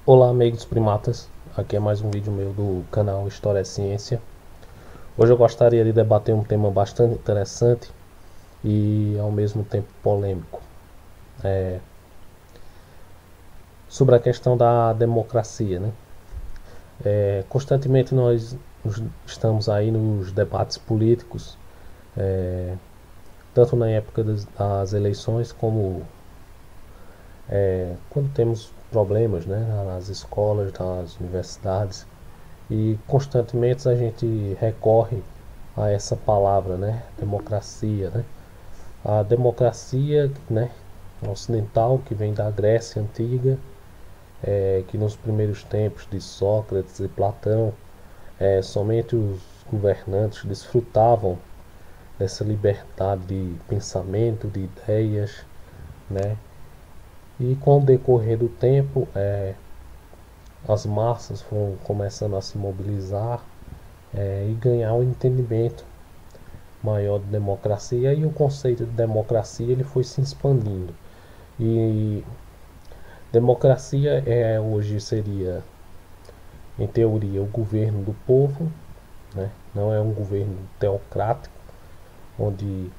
Olá, amigos primatas, aqui é mais um vídeo meu do canal História é Ciência. Hoje eu gostaria de debater um tema bastante interessante e ao mesmo tempo polêmico, sobre a questão da democracia, né? Constantemente nós estamos aí nos debates políticos, tanto na época das eleições como quando temos problemas, né, nas escolas, nas universidades. E constantemente a gente recorre a essa palavra, né? Democracia, né? A democracia, né? Ocidental, que vem da Grécia antiga, que nos primeiros tempos de Sócrates e Platão, somente os governantes desfrutavam dessa liberdade de pensamento, de ideias, né? E com o decorrer do tempo, as massas foram começando a se mobilizar e ganhar um entendimento maior de democracia, e o conceito de democracia ele foi se expandindo. E democracia hoje seria, em teoria, o governo do povo, né? Não é um governo teocrático, onde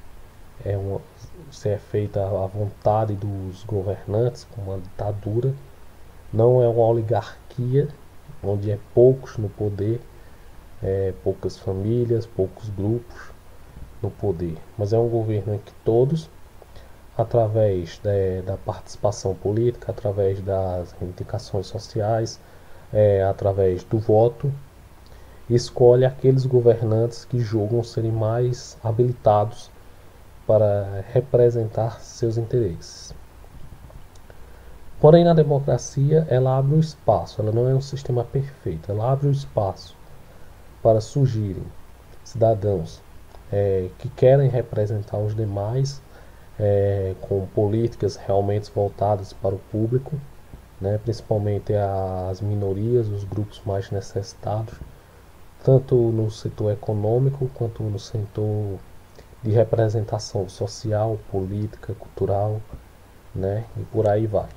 se é feita a vontade dos governantes, com uma ditadura. Não é uma oligarquia, onde é poucos no poder, poucas famílias, poucos grupos no poder, mas é um governo em que todos, através da participação política, através das reivindicações sociais, através do voto, escolhe aqueles governantes que julgam serem mais habilitados para representar seus interesses. Porém, na democracia, ela abre o espaço, ela não é um sistema perfeito, ela abre o espaço para surgirem cidadãos que querem representar os demais com políticas realmente voltadas para o público, né, principalmente as minorias, os grupos mais necessitados, tanto no setor econômico quanto no setor de representação social, política, cultural, né, e por aí vai.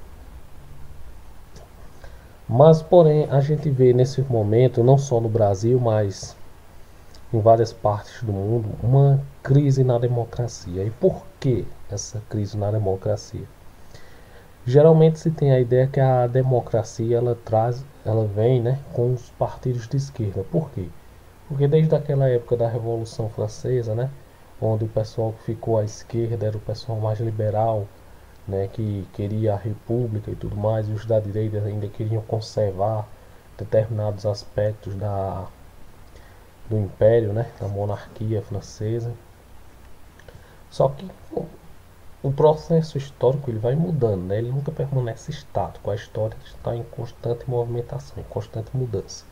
Mas, porém, a gente vê nesse momento, não só no Brasil, mas em várias partes do mundo, uma crise na democracia. E por que essa crise na democracia? Geralmente se tem a ideia que a democracia ela vem, né, com os partidos de esquerda. Por quê? Porque desde aquela época da Revolução Francesa, né, onde o pessoal que ficou à esquerda era o pessoal mais liberal, né, que queria a república e tudo mais, e os da direita ainda queriam conservar determinados aspectos do império, né, da monarquia francesa. Só que o processo histórico ele vai mudando, né? Ele nunca permanece estático. A história está em constante movimentação, em constante mudança.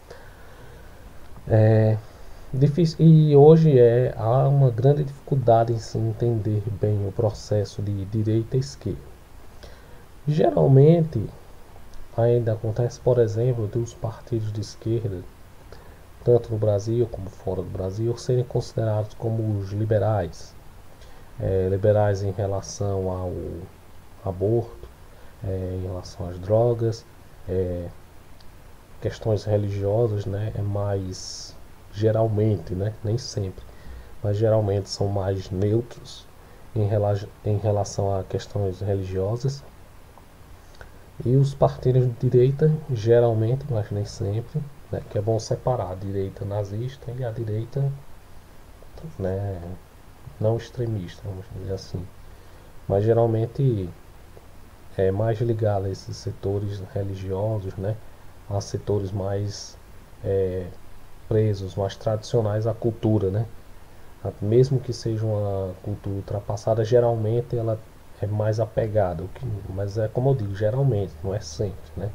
Difícil, e hoje há uma grande dificuldade em se entender bem o processo de direita e esquerda. Geralmente, ainda acontece, por exemplo, dos partidos de esquerda, tanto no Brasil como fora do Brasil, serem considerados como os liberais. Liberais em relação ao aborto, em relação às drogas, questões religiosas, né, é mais geralmente, né, nem sempre, mas geralmente são mais neutros em relação a questões religiosas. E os partidos de direita, geralmente, mas nem sempre, né, que é bom separar a direita nazista e a direita, né, não extremista, vamos dizer assim. Mas geralmente é mais ligado a esses setores religiosos, né, a setores mais presos, mais tradicionais à cultura, né? Mesmo que seja uma cultura ultrapassada, geralmente ela é mais apegada, mas é como eu digo, geralmente, não é sempre, né?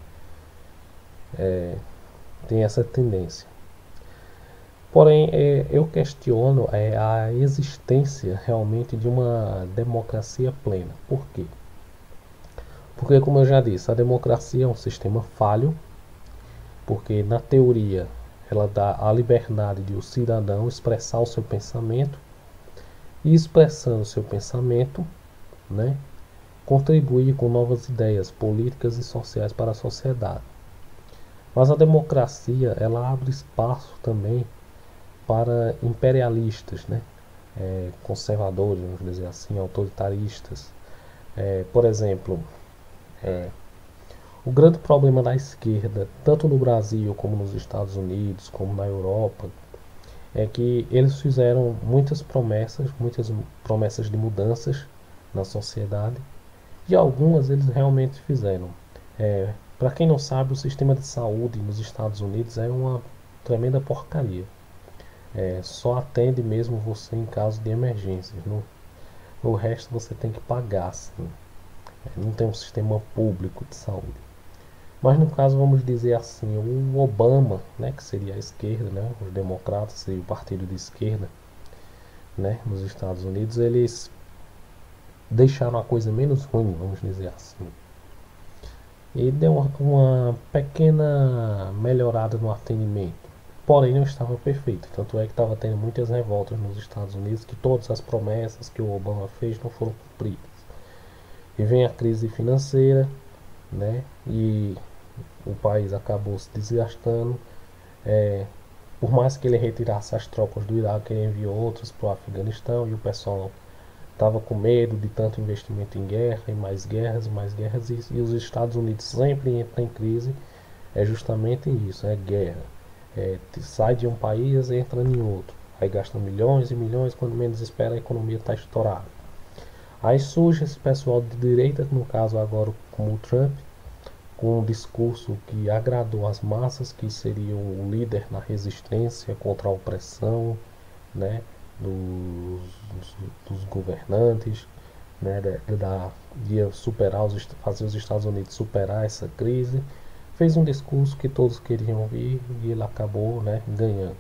Tem essa tendência. Porém, eu questiono a existência realmente de uma democracia plena. Por quê? Porque, como eu já disse, a democracia é um sistema falho, porque na teoria ela dá a liberdade de o cidadão expressar o seu pensamento, e expressando o seu pensamento, né, contribuir com novas ideias políticas e sociais para a sociedade. Mas a democracia, ela abre espaço também para imperialistas, né? Conservadores, vamos dizer assim, autoritaristas. Por exemplo, o grande problema da esquerda, tanto no Brasil como nos Estados Unidos, como na Europa, é que eles fizeram muitas promessas de mudanças na sociedade, e algumas eles realmente fizeram. Para quem não sabe, o sistema de saúde nos Estados Unidos é uma tremenda porcaria. Só atende mesmo você em caso de emergência. No resto você tem que pagar, assim. Não tem um sistema público de saúde. Mas no caso, vamos dizer assim, o Obama, né, que seria a esquerda, né, os democratas, seria o partido de esquerda, né, nos Estados Unidos, eles deixaram a coisa menos ruim, vamos dizer assim. E deu uma pequena melhorada no atendimento. Porém, não estava perfeito. Tanto é que estava tendo muitas revoltas nos Estados Unidos, que todas as promessas que o Obama fez não foram cumpridas. E vem a crise financeira, né, e o país acabou se desgastando. Por mais que ele retirasse as tropas do Iraque, ele enviou outras para o Afeganistão, e o pessoal estava com medo de tanto investimento em guerra, e mais guerras, e os Estados Unidos sempre entram em crise. É justamente isso, é guerra. Sai de um país e entra em outro. Aí gasta milhões e milhões, quando menos espera a economia está estourada. Aí surge esse pessoal de direita, no caso agora como o Trump, com um discurso que agradou as massas, que seria o líder na resistência contra a opressão, né, dos governantes, né, de fazer os Estados Unidos superar essa crise. Fez um discurso que todos queriam ouvir e ele acabou, né, ganhando.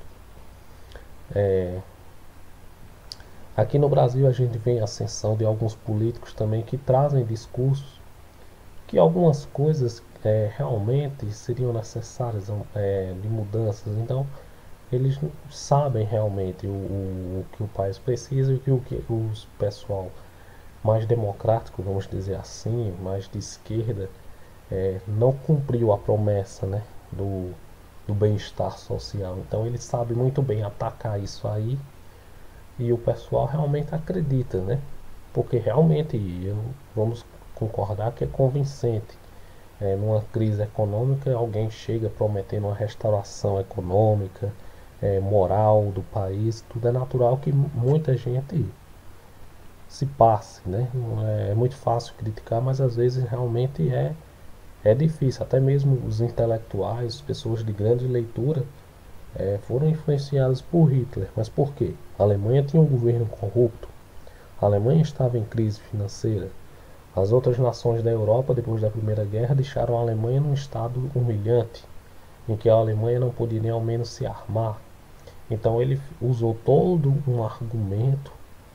Aqui no Brasil a gente vê a ascensão de alguns políticos também que trazem discursos que algumas coisas realmente seriam necessárias de mudanças. Então eles sabem realmente o que o país precisa, e o que os pessoal mais democrático, vamos dizer assim, mais de esquerda, não cumpriu a promessa, né, do bem-estar social. Então eles sabem muito bem atacar isso aí, e o pessoal realmente acredita, né? Porque realmente vamos concordar que é convincente. Numa crise econômica, alguém chega prometendo uma restauração econômica, moral do país. Tudo é natural que muita gente se passe, né? É muito fácil criticar, mas às vezes realmente é difícil. Até mesmo os intelectuais, pessoas de grande leitura, foram influenciadas por Hitler. Mas por quê? A Alemanha tinha um governo corrupto, a Alemanha estava em crise financeira. As outras nações da Europa, depois da Primeira Guerra, deixaram a Alemanha num estado humilhante, em que a Alemanha não podia nem ao menos se armar. Então ele usou todo um argumento,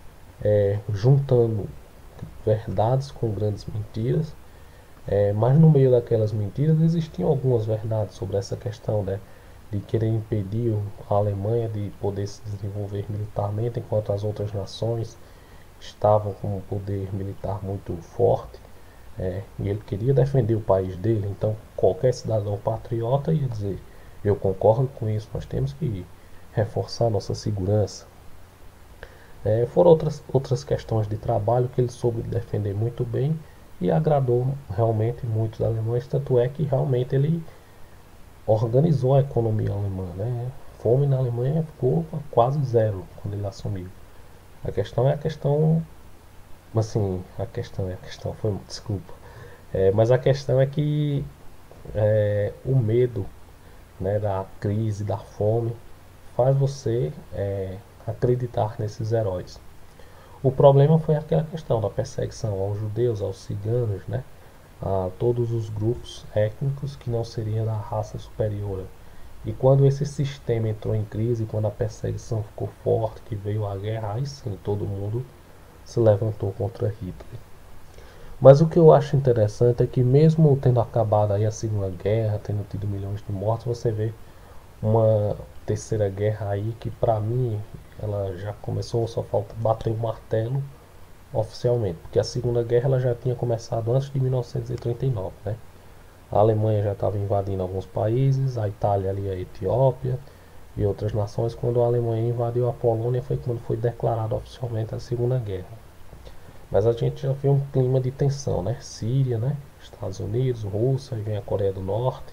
juntando verdades com grandes mentiras, mas no meio daquelas mentiras existiam algumas verdades sobre essa questão, né, de querer impedir a Alemanha de poder se desenvolver militarmente, enquanto as outras nações estavam com um poder militar muito forte. E ele queria defender o país dele. Então qualquer cidadão patriota ia dizer: eu concordo com isso, nós temos que reforçar nossa segurança. Foram outras questões de trabalho que ele soube defender muito bem, e agradou realmente muitos alemães. Tanto é que realmente ele organizou a economia alemã, né? Fome na Alemanha ficou quase zero quando ele assumiu. A questão é a questão, assim, desculpa. Mas a questão é que o medo, né, da crise, da fome, faz você acreditar nesses heróis. O problema foi aquela questão da perseguição aos judeus, aos ciganos, né, a todos os grupos étnicos que não seriam da raça superior. E quando esse sistema entrou em crise, quando a perseguição ficou forte, que veio a guerra, aí sim todo mundo se levantou contra Hitler. Mas o que eu acho interessante é que mesmo tendo acabado aí a Segunda Guerra, tendo tido milhões de mortos, você vê uma terceira guerra aí que, pra mim, ela já começou, só falta bater o martelo, oficialmente, porque a Segunda Guerra ela já tinha começado antes de 1939, né? A Alemanha já estava invadindo alguns países, a Itália ali, a Etiópia e outras nações. Quando a Alemanha invadiu a Polônia foi quando foi declarada oficialmente a Segunda Guerra. Mas a gente já viu um clima de tensão, né? Síria, né? Estados Unidos, Rússia, aí vem a Coreia do Norte.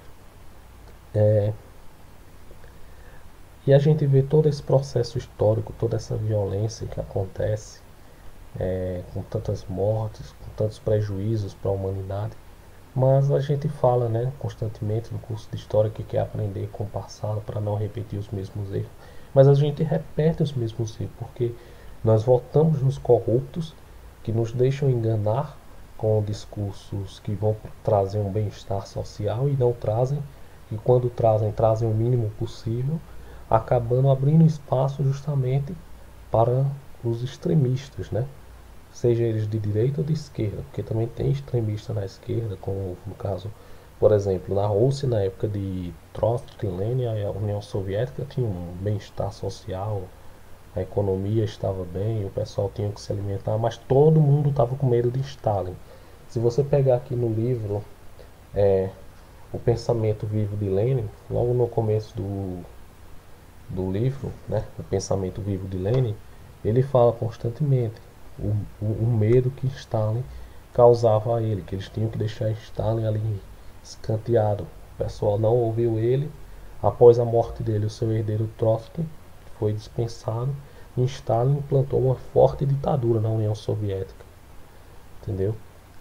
É, e a gente vê todo esse processo histórico, toda essa violência que acontece, com tantas mortes, com tantos prejuízos para a humanidade. Mas a gente fala, né, constantemente no curso de história que quer aprender com o passado para não repetir os mesmos erros. Mas a gente repete os mesmos erros porque nós voltamos nos corruptos que nos deixam enganar com discursos que vão trazer um bem-estar social e não trazem, e quando trazem, trazem o mínimo possível, acabando abrindo espaço justamente para os extremistas, né? Seja eles de direita ou de esquerda, porque também tem extremista na esquerda, como no caso, por exemplo, na Rússia, na época de Trotsky, Lenin, a União Soviética tinha um bem-estar social, a economia estava bem, o pessoal tinha que se alimentar, mas todo mundo estava com medo de Stalin. Se você pegar aqui no livro O Pensamento Vivo de Lenin, logo no começo do livro, né, O Pensamento Vivo de Lenin, ele fala constantemente o medo que Stalin causava a ele, que eles tinham que deixar Stalin ali escanteado. O pessoal não ouviu ele. Após a morte dele, o seu herdeiro Trotsky foi dispensado e Stalin implantou uma forte ditadura na União Soviética. Entendeu?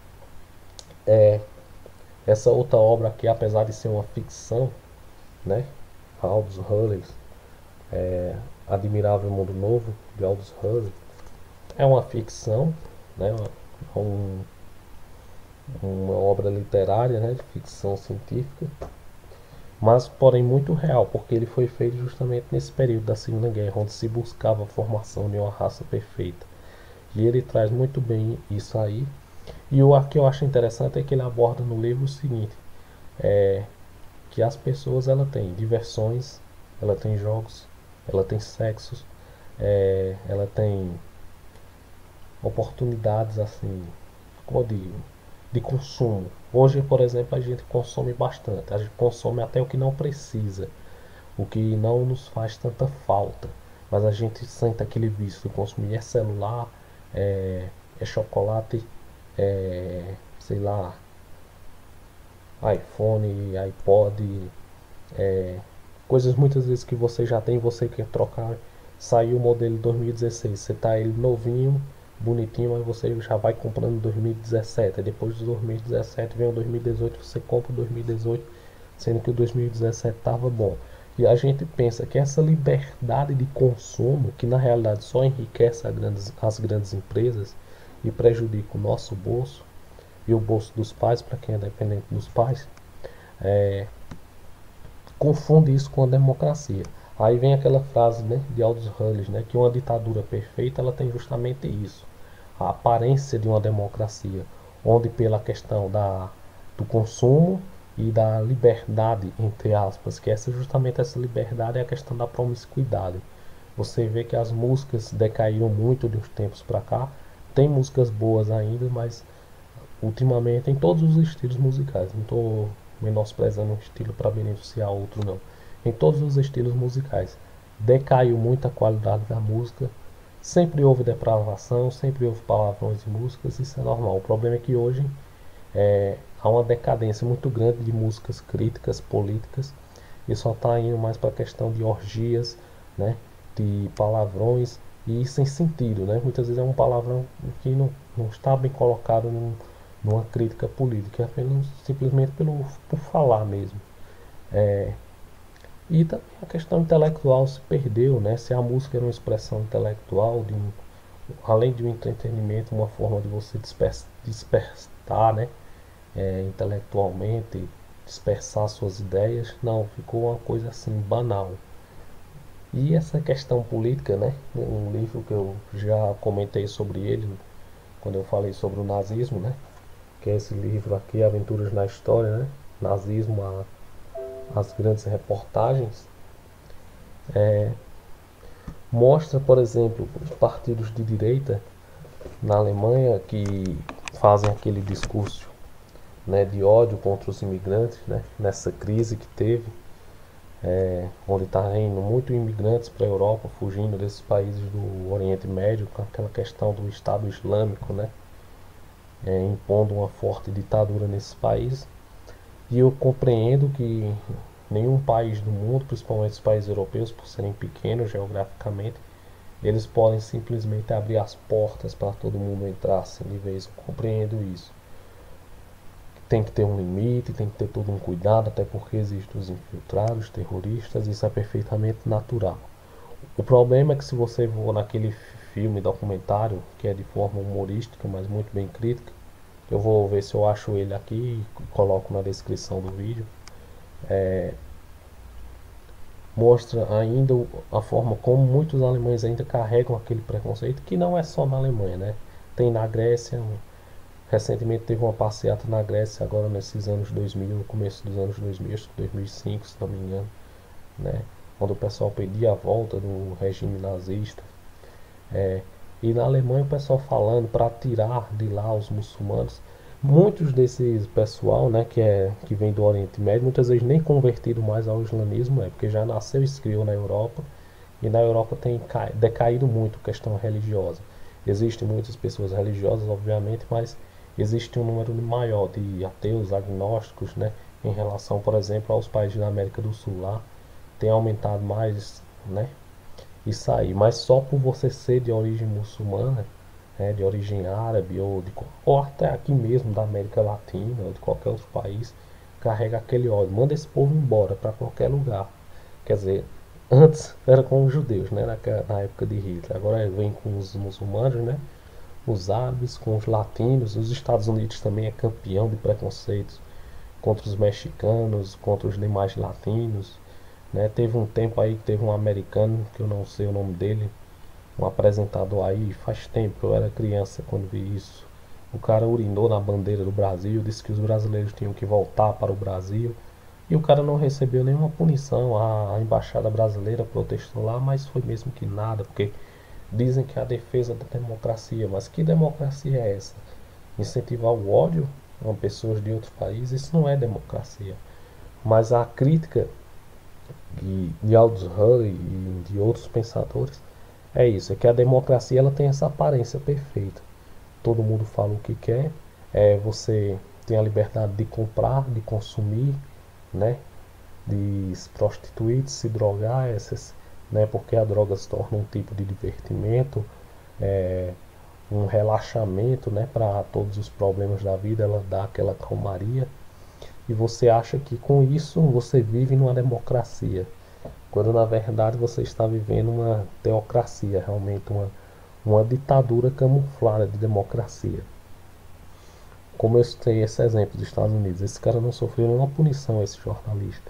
Essa outra obra aqui, apesar de ser uma ficção, né? Aldous Huxley, Admirável Mundo Novo, de Aldous Huxley, é uma ficção, né? Uma obra literária, né? De ficção científica, mas porém muito real, porque ele foi feito justamente nesse período da Segunda Guerra, onde se buscava a formação de uma raça perfeita. E ele traz muito bem isso aí. E o que eu acho interessante é que ele aborda no livro o seguinte, que as pessoas ela têm diversões, ela tem jogos, ela tem sexos, ela tem oportunidades assim, como eu digo, de consumo. Hoje, por exemplo, a gente consome bastante, a gente consome até o que não precisa, o que não nos faz tanta falta, mas a gente sente aquele vício de consumir celular, é chocolate, sei lá, iPhone, iPod, coisas muitas vezes que você já tem, você quer trocar. Saiu o modelo 2016, você tá ele novinho, bonitinho, mas você já vai comprando 2017. Aí depois do 2017 vem o 2018, você compra o 2018, sendo que o 2017 estava bom. E a gente pensa que essa liberdade de consumo, que na realidade só enriquece as grandes empresas e prejudica o nosso bolso e o bolso dos pais, para quem é dependente dos pais, confunde isso com a democracia. Aí vem aquela frase, né, de Aldous Huxley, né, que uma ditadura perfeita ela tem justamente isso, a aparência de uma democracia, onde pela questão do consumo e da liberdade, entre aspas, que essa justamente essa liberdade é a questão da promiscuidade. Você vê que as músicas decaíram muito de uns tempos para cá, tem músicas boas ainda, mas ultimamente em todos os estilos musicais, não estou menosprezando um estilo para beneficiar outro não, em todos os estilos musicais decaiu muito a qualidade da música, sempre houve depravação, sempre houve palavrões em músicas, isso é normal. O problema é que hoje há uma decadência muito grande de músicas críticas, políticas, e só está indo mais para a questão de orgias, né, de palavrões e sem sentido, né? Muitas vezes é um palavrão que não está bem colocado numa crítica política, é apenas simplesmente por falar mesmo. E também a questão intelectual se perdeu, né? Se a música era uma expressão intelectual, além de um entretenimento, uma forma de você dispersar, né? Intelectualmente, dispersar suas ideias, não, ficou uma coisa assim banal. E essa questão política, né? Um livro que eu já comentei sobre ele quando eu falei sobre o nazismo, né? Que é esse livro aqui, Aventuras na História, né? Nazismo, as grandes reportagens, mostra, por exemplo, os partidos de direita na Alemanha que fazem aquele discurso, né, de ódio contra os imigrantes, né, nessa crise que teve, onde está indo muitos imigrantes para a Europa, fugindo desses países do Oriente Médio, com aquela questão do Estado Islâmico, né, impondo uma forte ditadura nesses países. E eu compreendo que nenhum país do mundo, principalmente os países europeus, por serem pequenos geograficamente, eles podem simplesmente abrir as portas para todo mundo entrar sem de vez. Eu compreendo isso. Tem que ter um limite, tem que ter todo um cuidado, até porque existem os infiltrados, terroristas, isso é perfeitamente natural. O problema é que se você for naquele filme documentário, que é de forma humorística, mas muito bem crítica, eu vou ver se eu acho ele aqui e coloco na descrição do vídeo, mostra ainda a forma como muitos alemães ainda carregam aquele preconceito, que não é só na Alemanha, né? Tem na Grécia, recentemente teve uma passeata na Grécia, agora nesses anos 2000, no começo dos anos 2000, acho que 2005, se não me engano, né? Quando o pessoal pedia a volta do regime nazista. É, e na Alemanha o pessoal falando para tirar de lá os muçulmanos. Muitos desses pessoal, né, que vem do Oriente Médio, muitas vezes nem convertido mais ao islamismo, porque já nasceu e se criou na Europa, e na Europa tem decaído muito a questão religiosa. Existem muitas pessoas religiosas, obviamente, mas existe um número maior de ateus, agnósticos, né, em relação, por exemplo, aos países da América do Sul. Lá tem aumentado mais, né, isso aí. Mas só por você ser de origem muçulmana, né, de origem árabe ou até aqui mesmo da América Latina ou de qualquer outro país, carrega aquele ódio. Manda esse povo embora para qualquer lugar. Quer dizer, antes era com os judeus, né, na época de Hitler. Agora vem com os muçulmanos, né, os árabes, com os latinos. Os Estados Unidos também é campeão de preconceitos contra os mexicanos, contra os demais latinos. Né? Teve um tempo aí que teve um americano, que eu não sei o nome dele, um apresentador aí, faz tempo, eu era criança quando vi isso. O cara urinou na bandeira do Brasil, disse que os brasileiros tinham que voltar para o Brasil. E o cara não recebeu nenhuma punição. A embaixada brasileira protestou lá, mas foi mesmo que nada, porque dizem que é a defesa da democracia. Mas que democracia é essa? Incentivar o ódio a pessoas de outros países, isso não é democracia. Mas a crítica de Aldous Huxley e de outros pensadores é isso, é que a democracia ela tem essa aparência perfeita. Todo mundo fala o que quer, você tem a liberdade de comprar, de consumir, né, de se prostituir, de se drogar, né, porque a droga se torna um tipo de divertimento, um relaxamento, né, para todos os problemas da vida, ela dá aquela calmaria e você acha que com isso você vive numa democracia, quando na verdade você está vivendo uma teocracia, realmente uma ditadura camuflada de democracia. Como eu citei esse exemplo dos Estados Unidos, esse cara não sofreu nenhuma punição, esse jornalista.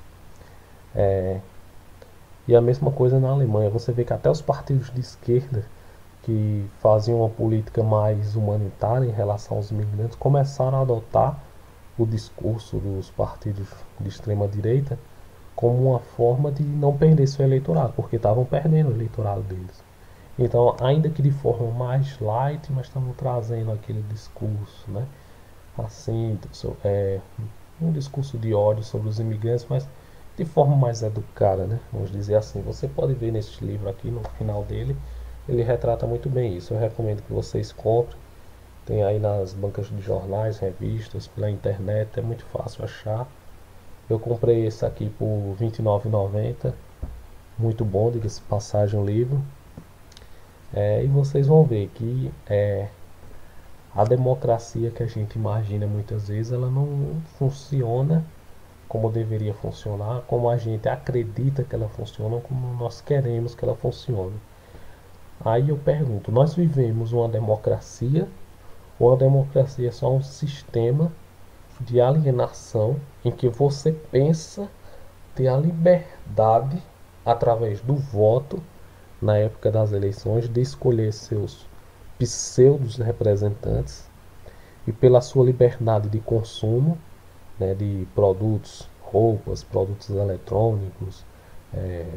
E a mesma coisa na Alemanha, você vê que até os partidos de esquerda que faziam uma política mais humanitária em relação aos imigrantes começaram a adotar o discurso dos partidos de extrema direita como uma forma de não perder seu eleitorado, porque estavam perdendo o eleitorado deles. Então, ainda que de forma mais light, mas estamos trazendo aquele discurso, né? Assim, um discurso de ódio sobre os imigrantes, mas de forma mais educada, né? Vamos dizer assim. Você pode ver neste livro aqui, no final dele, ele retrata muito bem isso. Eu recomendo que vocês comprem. Tem aí nas bancas de jornais, revistas, pela internet, é muito fácil achar. Eu comprei esse aqui por R$ 29,90. Muito bom, diga-se passagem o livro. E vocês vão ver que a democracia que a gente imagina muitas vezes, ela não funciona como deveria funcionar, como a gente acredita que ela funciona, como nós queremos que ela funcione. Aí eu pergunto, nós vivemos uma democracia ou a democracia é só um sistema de alienação em que você pensa ter a liberdade, através do voto, na época das eleições, de escolher seus pseudos representantes e pela sua liberdade de consumo, né, de produtos, roupas, produtos eletrônicos,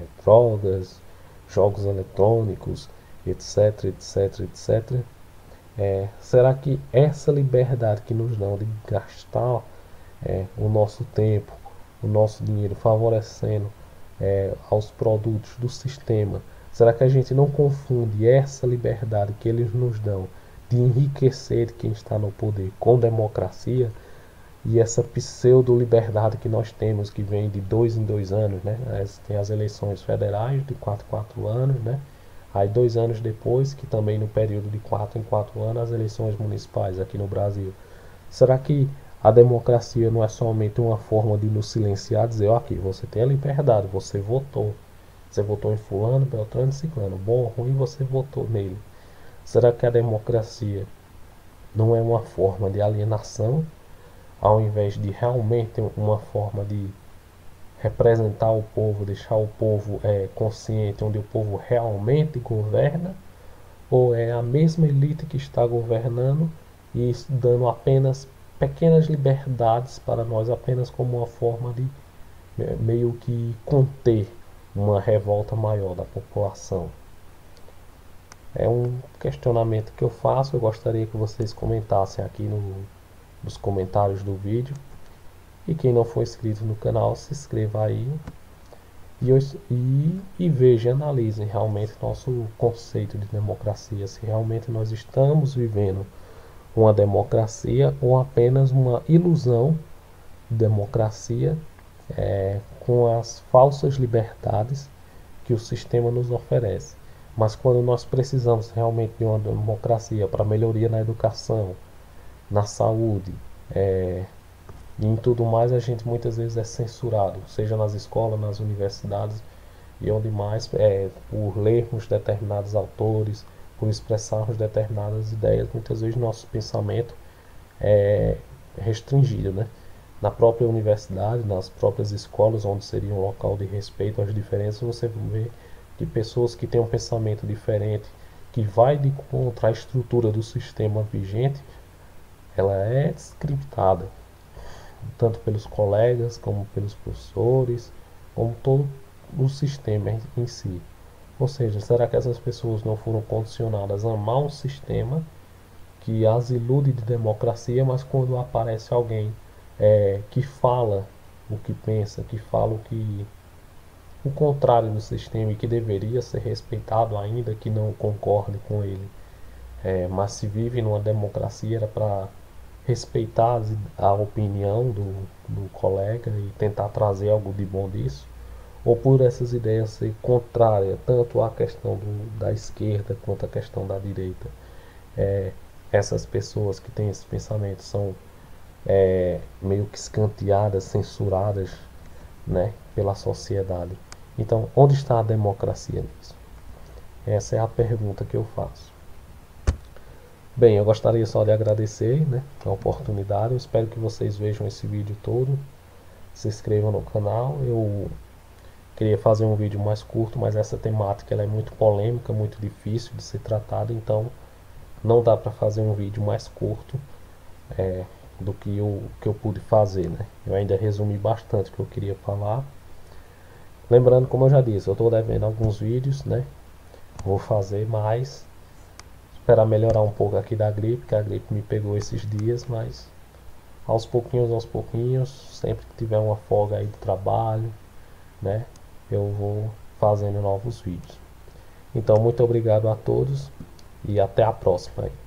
drogas, jogos eletrônicos, etc, etc, etc. Será que essa liberdade que nos dão de gastar o nosso tempo, o nosso dinheiro favorecendo aos produtos do sistema, será que a gente não confunde essa liberdade que eles nos dão de enriquecer quem está no poder com democracia? E essa pseudo-liberdade que nós temos, que vem de 2 em 2 anos, né? Tem as eleições federais de 4 em 4 anos, né? Aí 2 anos depois, que também no período de 4 em 4 anos, as eleições municipais aqui no Brasil. Será que a democracia não é somente uma forma de nos silenciar, dizer, ó, aqui, você tem a liberdade, você votou. Você votou em fulano, beltrano e ciclano. Bom ou ruim, você votou nele. Será que a democracia não é uma forma de alienação, ao invés de realmente uma forma de representar o povo, deixar o povo consciente, onde o povo realmente governa? Ou é a mesma elite que está governando e dando apenas pequenas liberdades para nós, apenas como uma forma de meio que conter uma revolta maior da população? É um questionamento que eu faço. Eu gostaria que vocês comentassem aqui nos comentários do vídeo. E quem não for inscrito no canal, se inscreva aí e veja e analisem realmente nosso conceito de democracia. Se realmente nós estamos vivendo uma democracia ou apenas uma ilusão de democracia, com as falsas liberdades que o sistema nos oferece. Mas quando nós precisamos realmente de uma democracia para melhoria na educação, na saúde, e em tudo mais, a gente muitas vezes é censurado, seja nas escolas, nas universidades e onde mais, por lermos determinados autores, por expressarmos determinadas ideias, muitas vezes nosso pensamento é restringido, né? Na própria universidade, nas próprias escolas, onde seria um local de respeito às diferenças, você vê que pessoas que têm um pensamento diferente, que vai de contra a estrutura do sistema vigente, ela é scriptada, tanto pelos colegas, como pelos professores, como todo o sistema em si. Ou seja, será que essas pessoas não foram condicionadas a amar um sistema que as ilude de democracia, mas quando aparece alguém que fala o que pensa, que fala o contrário do sistema e que deveria ser respeitado ainda que não concorde com ele, mas se vive numa democracia, era para respeitar a opinião do colega e tentar trazer algo de bom disso, ou por essas ideias ser contrárias tanto à questão da esquerda quanto à questão da direita. Essas pessoas que têm esse pensamento são meio que escanteadas, censuradas, né, pela sociedade. Então, onde está a democracia nisso? Essa é a pergunta que eu faço. Bem, eu gostaria só de agradecer, né, a oportunidade. Eu espero que vocês vejam esse vídeo todo. Se inscrevam no canal. Eu queria fazer um vídeo mais curto, mas essa temática ela é muito polêmica, muito difícil de ser tratada, então não dá para fazer um vídeo mais curto do que eu pude fazer, né? Eu ainda resumi bastante o que eu queria falar. Lembrando, como eu já disse, eu estou devendo alguns vídeos, né? Vou fazer mais. Esperar melhorar um pouco aqui da gripe, que a gripe me pegou esses dias, mas aos pouquinhos, sempre que tiver uma folga aí do trabalho, né, eu vou fazendo novos vídeos. Então, muito obrigado a todos e até a próxima aí.